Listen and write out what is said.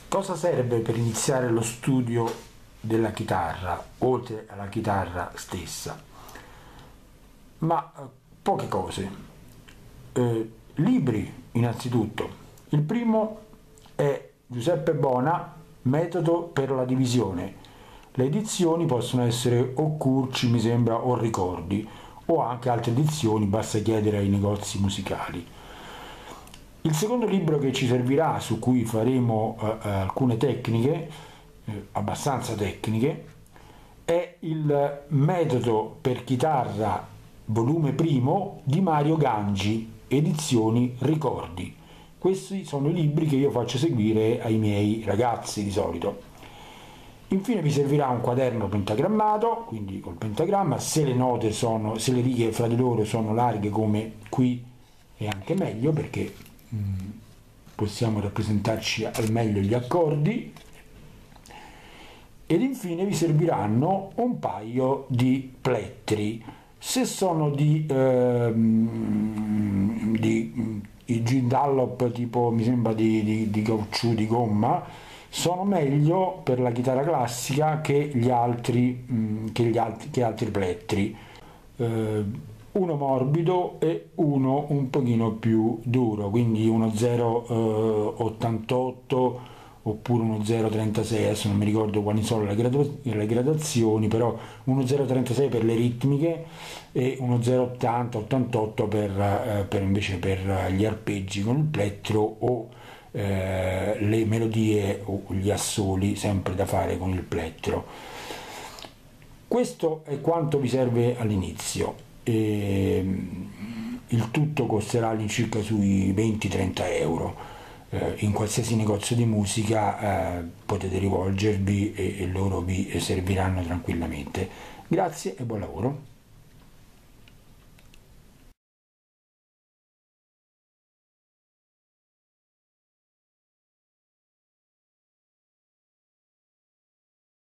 Cosa serve per iniziare lo studio della chitarra, oltre alla chitarra stessa? Ma poche cose. Libri, innanzitutto. Il primo è Giuseppe Bona, Metodo per la divisione. Le edizioni possono essere o Curci, mi sembra, o Ricordi, o anche altre edizioni, basta chiedere ai negozi musicali. Il secondo libro che ci servirà, su cui faremo alcune tecniche, abbastanza tecniche, è il Metodo per chitarra volume primo di Mario Gangi, edizioni Ricordi. Questi sono i libri che io faccio seguire ai miei ragazzi di solito. Infine vi servirà un quaderno pentagrammato, quindi col pentagramma. Se le note sono, se le righe fra di loro sono larghe come qui, è anche meglio, perché possiamo rappresentarci al meglio gli accordi. Ed infine vi serviranno un paio di plettri. Se sono di Gin Dunlop, tipo mi sembra di caucciù, di gomma, sono meglio per la chitarra classica che altri plettri. Uno morbido e uno un pochino più duro, quindi uno 0,88 oppure uno 0,36, adesso non mi ricordo quali sono le gradazioni, però uno 0,36 per le ritmiche e uno 0,80-88 invece per gli arpeggi con il plettro o le melodie o gli assoli, sempre da fare con il plettro. Questo è quanto vi serve all'inizio. Il tutto costerà all'incirca sui 20-30 euro. In qualsiasi negozio di musica potete rivolgervi e loro vi serviranno tranquillamente. Grazie e buon lavoro.